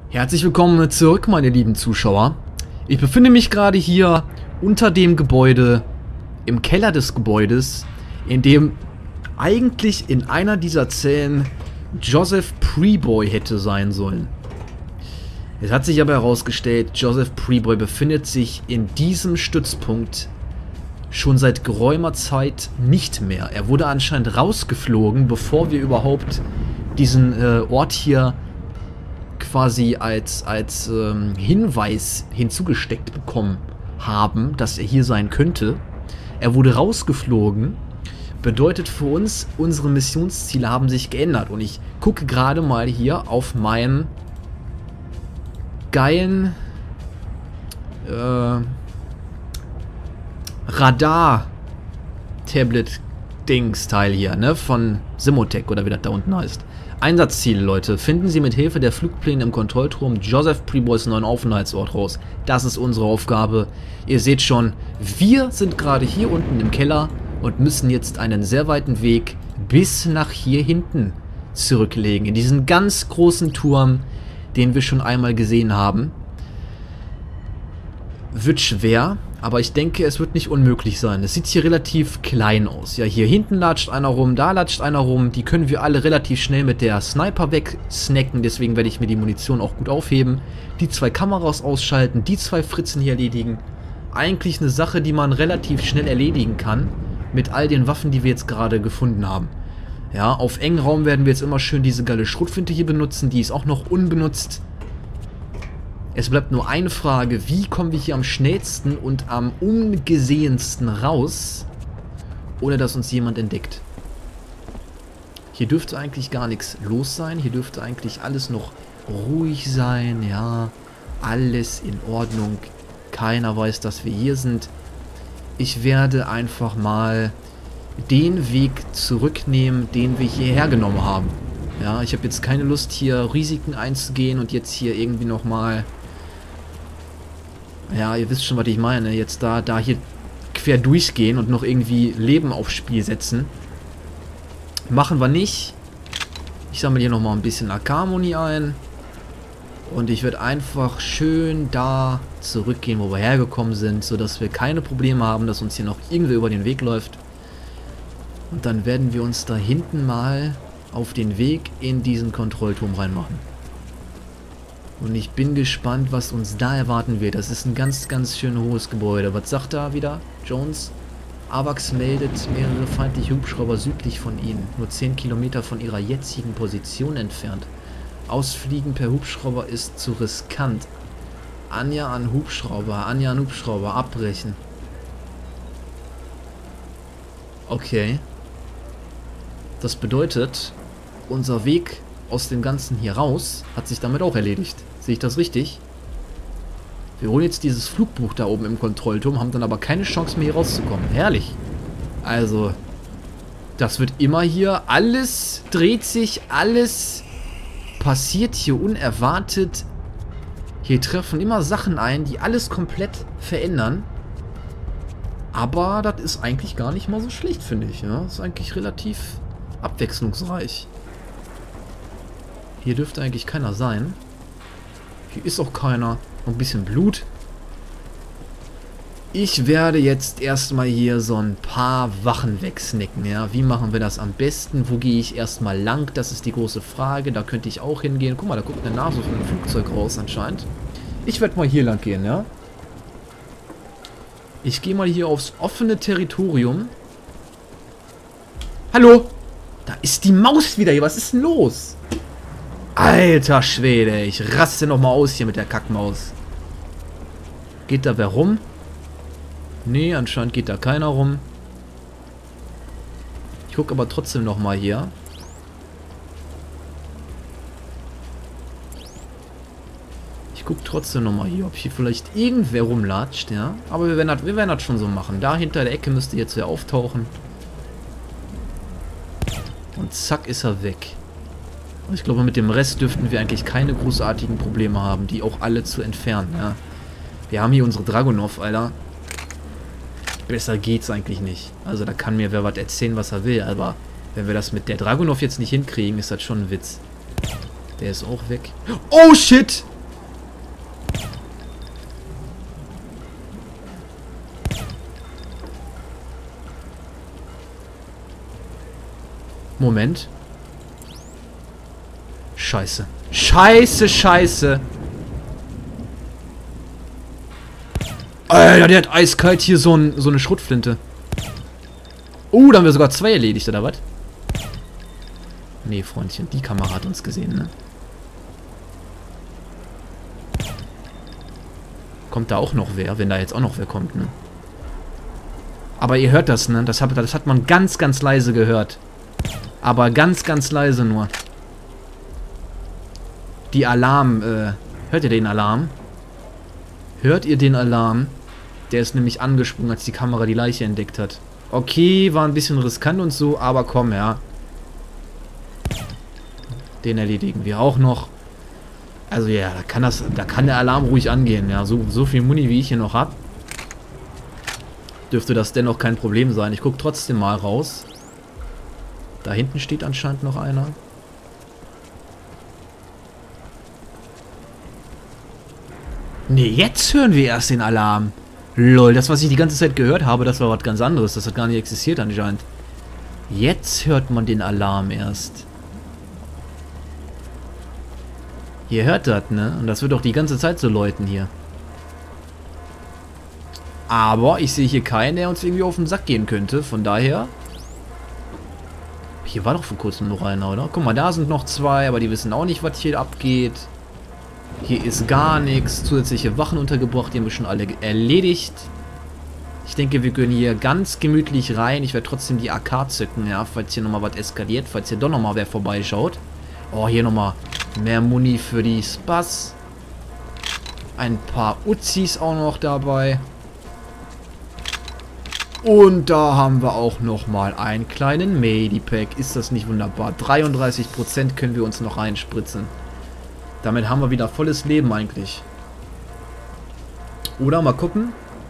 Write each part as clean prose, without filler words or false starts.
Herzlich willkommen zurück, meine lieben Zuschauer. Ich befinde mich gerade hier unter dem Gebäude, im Keller des Gebäudes, in dem eigentlich in einer dieser Zellen Joseph Preboy hätte sein sollen. Es hat sich aber herausgestellt, Joseph Preboy befindet sich in diesem Stützpunkt schon seit geräumer Zeit nicht mehr. Er wurde anscheinend rausgeflogen, bevor wir überhaupt diesen Ort hier quasi als Hinweis hinzugesteckt bekommen haben, dass er hier sein könnte. Er wurde rausgeflogen, bedeutet für uns, unsere Missionsziele haben sich geändert. Und ich gucke gerade mal hier auf meinen geilen Radar-Tablet-Dings-Teil hier, ne, von Simotech oder wie das da unten heißt. Einsatzziele, Leute. Finden Sie mit Hilfe der Flugpläne im Kontrollturm Joseph Preboys neuen Aufenthaltsort raus. Das ist unsere Aufgabe. Ihr seht schon, wir sind gerade hier unten im Keller und müssen jetzt einen sehr weiten Weg bis nach hier hinten zurücklegen. In diesen ganz großen Turm, den wir schon einmal gesehen haben. Wird schwer, aber ich denke, es wird nicht unmöglich sein. Es sieht hier relativ klein aus. Ja, hier hinten latscht einer rum, da latscht einer rum. Die können wir alle relativ schnell mit der Sniper wegsnacken. Deswegen werde ich mir die Munition auch gut aufheben. Die 2 Kameras ausschalten, die 2 Fritzen hier erledigen. Eigentlich eine Sache, die man relativ schnell erledigen kann. Mit all den Waffen, die wir jetzt gerade gefunden haben. Ja, auf engen Raum werden wir jetzt immer schön diese geile Schrotflinte hier benutzen. Die ist auch noch unbenutzt. Es bleibt nur eine Frage, wie kommen wir hier am schnellsten und am ungesehensten raus, ohne dass uns jemand entdeckt. Hier dürfte eigentlich gar nichts los sein, hier dürfte eigentlich alles noch ruhig sein, ja, alles in Ordnung, keiner weiß, dass wir hier sind. Ich werde einfach mal den Weg zurücknehmen, den wir hierher genommen haben. Ja, ich habe jetzt keine Lust, hier Risiken einzugehen und jetzt hier irgendwie nochmal... Ja, ihr wisst schon, was ich meine. Jetzt da hier quer durchgehen und noch irgendwie Leben aufs Spiel setzen. Machen wir nicht. Ich sammle hier nochmal ein bisschen AK-Muni ein. Und ich werde einfach schön da zurückgehen, wo wir hergekommen sind, sodass wir keine Probleme haben, dass uns hier noch irgendwer über den Weg läuft. Und dann werden wir uns da hinten mal auf den Weg in diesen Kontrollturm reinmachen. Und ich bin gespannt, was uns da erwarten wird. Das ist ein ganz, ganz schön hohes Gebäude. Was sagt da wieder Jones? AWACS meldet mehrere feindliche Hubschrauber südlich von ihnen. Nur 10 Kilometer von ihrer jetzigen Position entfernt. Ausfliegen per Hubschrauber ist zu riskant. Anja an Hubschrauber, abbrechen. Okay. Das bedeutet, unser Weg aus dem Ganzen hier raus hat sich damit auch erledigt. Sehe ich das richtig? Wir holen jetzt dieses Flugbuch da oben im Kontrollturm, haben dann aber keine Chance mehr hier rauszukommen. Herrlich. Also, das wird immer hier, alles dreht sich, alles passiert hier unerwartet. Hier treffen immer Sachen ein, die alles komplett verändern. Aber das ist eigentlich gar nicht mal so schlecht, finde ich. Ja? Das ist eigentlich relativ abwechslungsreich. Hier dürfte eigentlich keiner sein. Hier ist auch keiner. Noch ein bisschen Blut. Ich werde jetzt erstmal hier so ein paar Wachen wegsnacken. Ja? Wie machen wir das am besten? Wo gehe ich erstmal lang? Das ist die große Frage. Da könnte ich auch hingehen. Guck mal, da guckt eine Nase von einem Flugzeug raus anscheinend. Ich werde mal hier lang gehen, ja? Ich gehe mal hier aufs offene Territorium. Hallo? Da ist die Maus wieder hier. Was ist denn los? Alter Schwede, ich raste nochmal aus hier mit der Kackmaus. Geht da wer rum? Nee, anscheinend geht da keiner rum. Ich gucke aber trotzdem nochmal hier. Ich gucke trotzdem nochmal hier, ob hier vielleicht irgendwer rumlatscht, ja. Aber wir werden das schon so machen. Da hinter der Ecke müsste jetzt wer auftauchen. Und zack ist er weg. Ich glaube, mit dem Rest dürften wir eigentlich keine großartigen Probleme haben, die auch alle zu entfernen, ja. Wir haben hier unsere Dragunov, Alter. Besser geht's eigentlich nicht. Also da kann mir wer was erzählen, was er will, aber wenn wir das mit der Dragunov jetzt nicht hinkriegen, ist das schon ein Witz. Der ist auch weg. Oh, shit! Moment. Scheiße. Scheiße, scheiße. Alter, der hat eiskalt hier so eine Schrotflinte. Da haben wir sogar 2 erledigt, oder was? Nee, Freundchen, die Kamera hat uns gesehen, ne? Kommt da auch noch wer, wenn da jetzt auch noch wer kommt, ne? Aber ihr hört das, ne? Das hat man ganz, ganz leise gehört. Aber ganz, ganz leise nur. Die Alarm, hört ihr den Alarm? Hört ihr den Alarm? Der ist nämlich angesprungen, als die Kamera die Leiche entdeckt hat. Okay, war ein bisschen riskant und so, aber komm, ja. Den erledigen wir auch noch. Also ja, da kann der Alarm ruhig angehen, ja. So viel Muni, wie ich hier noch habe, dürfte das dennoch kein Problem sein. Ich gucke trotzdem mal raus. Da hinten steht anscheinend noch einer. Ne, jetzt hören wir erst den Alarm. Lol, das, was ich die ganze Zeit gehört habe, das war was ganz anderes. Das hat gar nicht existiert anscheinend. Jetzt hört man den Alarm erst. Ihr hört das, ne? Und das wird auch die ganze Zeit so läuten hier. Aber ich sehe hier keinen, der uns irgendwie auf den Sack gehen könnte. Von daher... Hier war doch vor kurzem noch einer, oder? Guck mal, da sind noch 2, aber die wissen auch nicht, was hier abgeht. Hier ist gar nichts. Zusätzliche Wachen untergebracht, die haben wir schon alle erledigt. Ich denke, wir können hier ganz gemütlich rein. Ich werde trotzdem die AK zücken, ja, falls hier nochmal was eskaliert, falls hier doch nochmal wer vorbeischaut. Oh, hier nochmal mehr Muni für die Spaß. Ein paar Uzis auch noch dabei. Und da haben wir auch nochmal einen kleinen Medipack. Ist das nicht wunderbar? 33% können wir uns noch reinspritzen. Damit haben wir wieder volles Leben eigentlich. Oder mal gucken.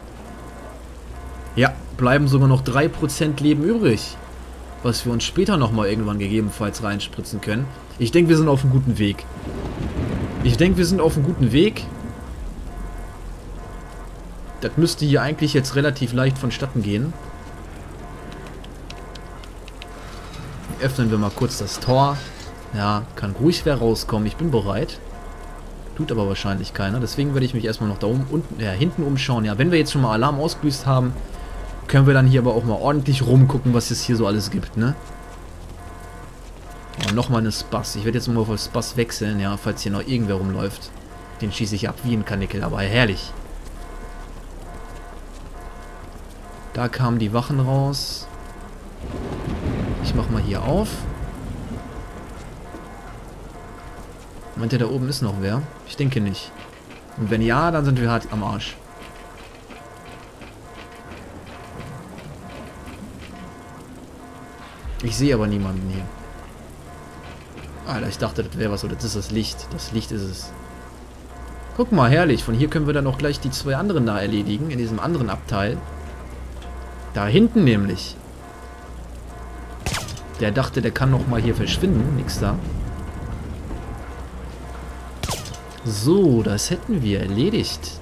Ja, bleiben sogar noch 3% Leben übrig. Was wir uns später nochmal irgendwann gegebenenfalls reinspritzen können. Ich denke, wir sind auf einem guten Weg. Das müsste hier eigentlich jetzt relativ leicht vonstatten gehen. Öffnen wir mal kurz das Tor. Ja, kann ruhig wer rauskommen. Ich bin bereit. Tut aber wahrscheinlich keiner. Deswegen werde ich mich erstmal noch da hinten umschauen. Ja, wenn wir jetzt schon mal Alarm ausgelöst haben, können wir dann hier aber auch mal ordentlich rumgucken, was es hier so alles gibt, ne? Oh, nochmal eine Spaß. Ich werde jetzt mal auf Spaß wechseln, ja, falls hier noch irgendwer rumläuft. Den schieße ich ab wie ein Kanickel, aber herrlich. Da kamen die Wachen raus. Ich mach mal hier auf. Meint ihr, da oben ist noch wer? Ich denke nicht. Und wenn ja, dann sind wir hart am Arsch. Ich sehe aber niemanden hier. Alter, ich dachte, das wäre was. Oder das ist das Licht. Das Licht ist es. Guck mal, herrlich. Von hier können wir dann auch gleich die 2 anderen da erledigen. In diesem anderen Abteil. Da hinten nämlich. Der dachte, der kann noch mal hier verschwinden. Nix da. So, das hätten wir erledigt.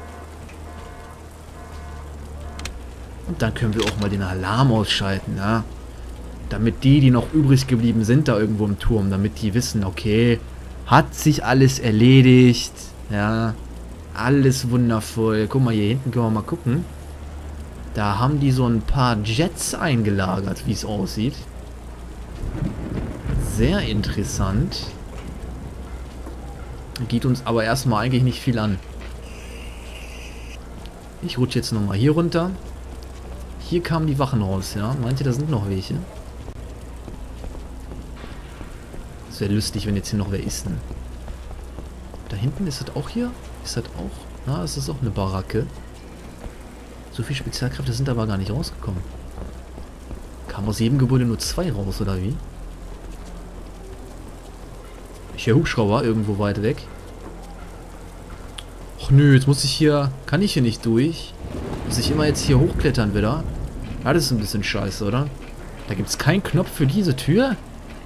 Und dann können wir auch mal den Alarm ausschalten, ja. Damit die noch übrig geblieben sind da irgendwo im Turm, damit die wissen, okay, hat sich alles erledigt, ja. Alles wundervoll. Guck mal, hier hinten können wir mal gucken. Da haben die so ein paar Jets eingelagert, wie es aussieht. Sehr interessant. Geht uns aber erstmal eigentlich nicht viel an. Ich rutsche jetzt nochmal hier runter. Hier kamen die Wachen raus, ja. Meint ihr, da sind noch welche? Das wäre lustig, wenn jetzt hier noch wer ist, ne? Da hinten ist das auch hier? Ist das auch? Na, es ist auch eine Baracke. So viele Spezialkräfte sind aber gar nicht rausgekommen. Kam aus jedem Gebäude nur 2 raus, oder wie? Ich höre Hubschrauber irgendwo weit weg. Ach nö, jetzt muss ich hier... Kann ich hier nicht durch? Muss ich immer jetzt hier hochklettern wieder? Ja, das ist ein bisschen scheiße, oder? Da gibt es keinen Knopf für diese Tür?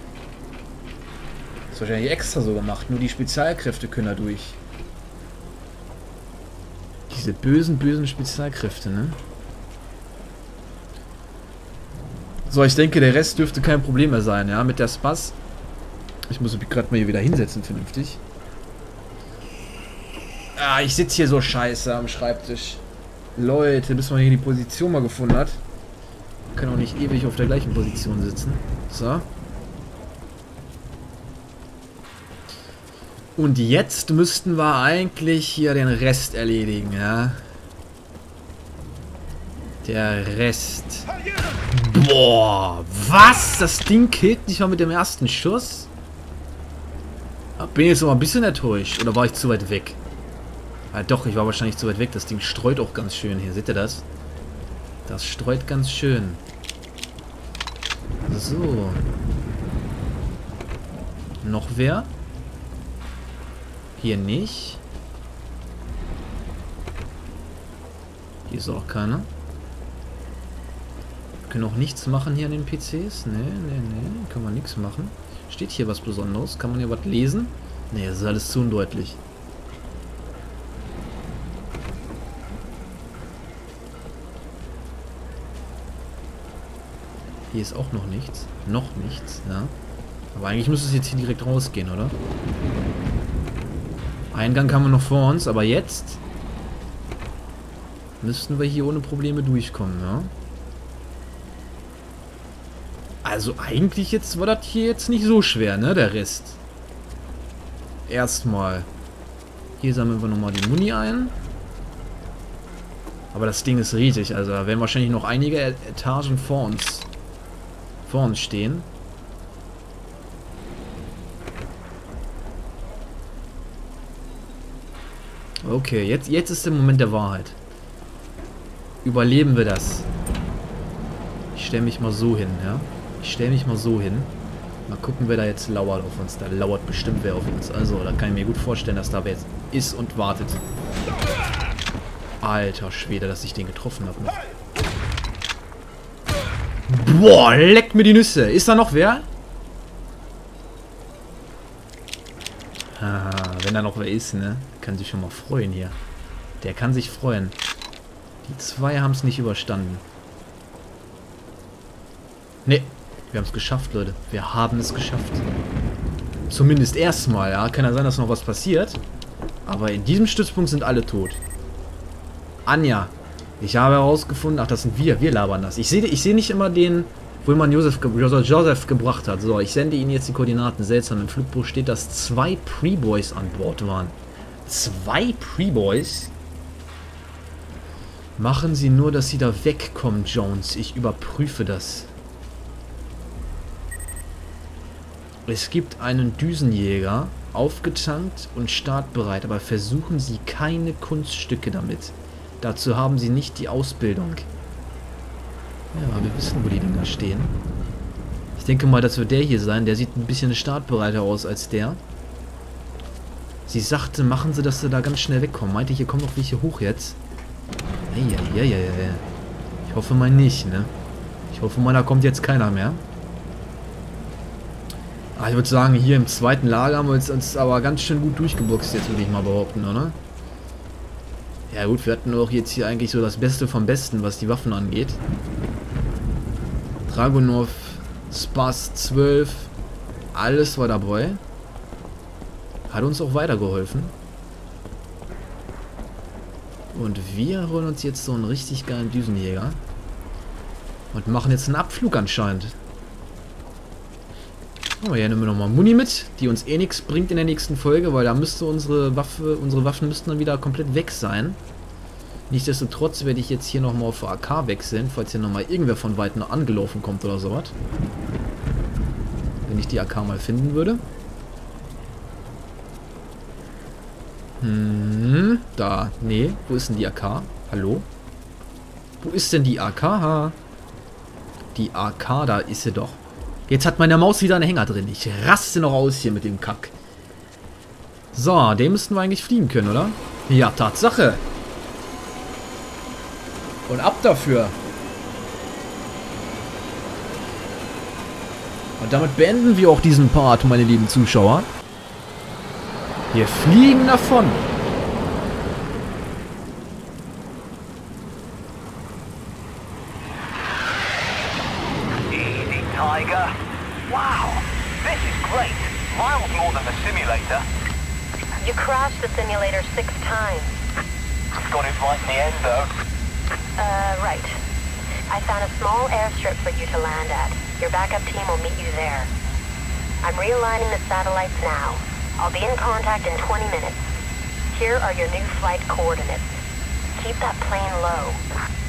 Das ist wahrscheinlich extra so gemacht. Nur die Spezialkräfte können da durch. Diese bösen, bösen Spezialkräfte, ne? So, ich denke, der Rest dürfte kein Problem mehr sein, ja, mit der Spaß. Ich muss mich gerade mal hier wieder hinsetzen, vernünftig. Ah, ich sitze hier so scheiße am Schreibtisch. Leute, bis man hier die Position mal gefunden hat. Man kann auch nicht ewig auf der gleichen Position sitzen. So. Und jetzt müssten wir eigentlich hier den Rest erledigen, ja. Der Rest. Boah, was? Das Ding killt nicht mal mit dem ersten Schuss? Bin jetzt noch mal ein bisschen enttäuscht. Oder war ich zu weit weg? Ah, doch, ich war wahrscheinlich zu weit weg. Das Ding streut auch ganz schön hier. Seht ihr das? Das streut ganz schön. So. Noch wer? Hier nicht. Hier ist auch keiner. Wir können auch nichts machen hier an den PCs. Nee. Können wir nichts machen. Steht hier was Besonderes? Kann man hier was lesen? Nee, das ist alles zu undeutlich. Hier ist auch noch nichts. Noch nichts, ja. Aber eigentlich müsste es jetzt hier direkt rausgehen, oder? Eingang haben wir noch vor uns, aber jetzt müssten wir hier ohne Probleme durchkommen, ja. Also eigentlich jetzt war das hier jetzt nicht so schwer, ne, der Rest. Erstmal. Hier sammeln wir nochmal die Muni ein. Aber das Ding ist riesig, also da werden wahrscheinlich noch einige Etagen vor uns stehen. Okay, jetzt ist der Moment der Wahrheit. Überleben wir das? Ich stelle mich mal so hin, ja. Ich stelle mich mal so hin. Mal gucken, wer da jetzt lauert auf uns. Da lauert bestimmt wer auf uns. Also, da kann ich mir gut vorstellen, dass da wer jetzt ist und wartet. Alter Schwede, dass ich den getroffen habe. Boah, leckt mir die Nüsse. Ist da noch wer? Ah, wenn da noch wer ist, ne? Kann sich schon mal freuen hier. Der kann sich freuen. Die zwei haben es nicht überstanden. Ne, wir haben es geschafft, Leute. Wir haben es geschafft. Zumindest erstmal, ja. Kann ja sein, dass noch was passiert. Aber in diesem Stützpunkt sind alle tot. Anja, ich habe herausgefunden... Ach, das sind wir. Wir labern das. Ich sehe nicht immer den... Wo man Josef gebracht hat. So, ich sende Ihnen jetzt die Koordinaten. Seltsam, im Flugbuch steht, dass 2 Pre-Boys an Bord waren. 2 Pre-Boys? Machen Sie nur, dass Sie da wegkommen, Jones. Ich überprüfe das. Es gibt einen Düsenjäger, aufgetankt und startbereit, aber versuchen Sie keine Kunststücke damit. Dazu haben Sie nicht die Ausbildung. Ja, wir wissen, wo die Dinger stehen. Ich denke mal, das wird der hier sein. Der sieht ein bisschen startbereiter aus als der. Sie sagte, machen Sie, dass Sie da ganz schnell wegkommen. Meinte, hier kommen noch welche hoch jetzt. Ja. Ich hoffe mal nicht, ne? Ich hoffe mal, da kommt jetzt keiner mehr. Ich würde sagen, hier im zweiten Lager haben wir uns aber ganz schön gut durchgeboxt, jetzt würde ich mal behaupten, oder? Ja gut, wir hatten auch jetzt hier eigentlich so das Beste vom Besten, was die Waffen angeht. Dragunov, Spaß 12, alles war dabei. Hat uns auch weitergeholfen. Und wir holen uns jetzt so einen richtig geilen Düsenjäger. Und machen jetzt einen Abflug anscheinend. Oh, hier nehmen wir nochmal Muni mit, die uns eh nichts bringt in der nächsten Folge, weil da müsste unsere Waffen müssten dann wieder komplett weg sein. Nichtsdestotrotz werde ich jetzt hier nochmal auf AK wechseln, falls hier nochmal irgendwer von Weitem angelaufen kommt oder sowas. Wenn ich die AK mal finden würde. Da. Nee, wo ist denn die AK? Hallo? Wo ist denn die AK? Die AK, da ist sie doch. Jetzt hat meine Maus wieder einen Hänger drin. Ich raste noch aus hier mit dem Kack. So, den müssten wir eigentlich fliegen können, oder? Ja, Tatsache. Und ab dafür. Und damit beenden wir auch diesen Part, meine lieben Zuschauer. Wir fliegen davon. Tiger. Wow, this is great. Miles more than the simulator. You crashed the simulator 6 times. Got it right in the end, though. Right. I found a small airstrip for you to land at. Your backup team will meet you there. I'm realigning the satellites now. I'll be in contact in 20 minutes. Here are your new flight coordinates. Keep that plane low.